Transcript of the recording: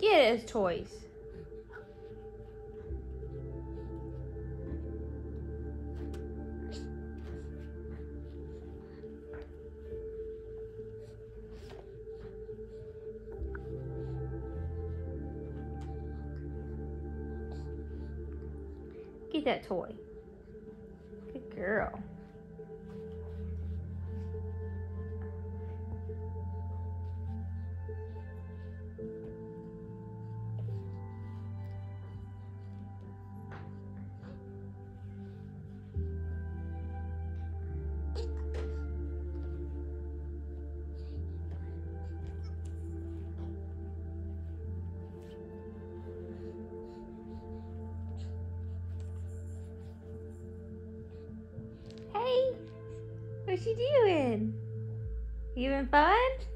Get his toys. Get that toy. Good girl. Hey, what's you doing? You having fun?